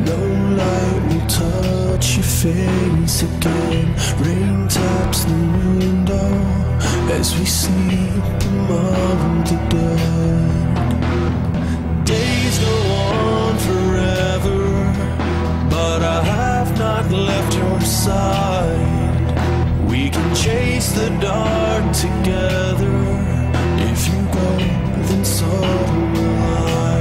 No light will touch your face again. Rain taps the window as we sleep among the dead. Days go on forever, but I have not left your side. We can chase the dark together. If you go, then so will I.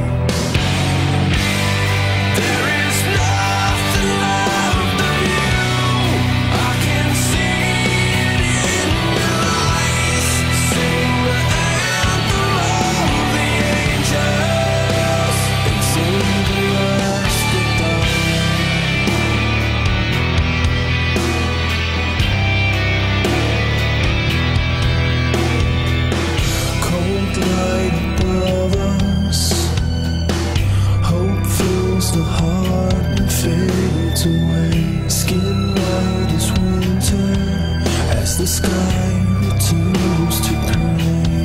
There is nothing left of you. I can see it in your eyes. Sing the anthem of the angels and sing the last goodbye. Cold light above us, hope fills the heart and fades away. Skin white as winter as the sky returns to gray.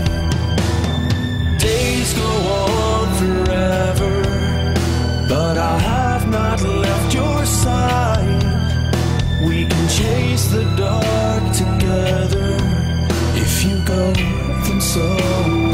Days go on forever, but I have not left your side. We can chase the dark together. If you go, then so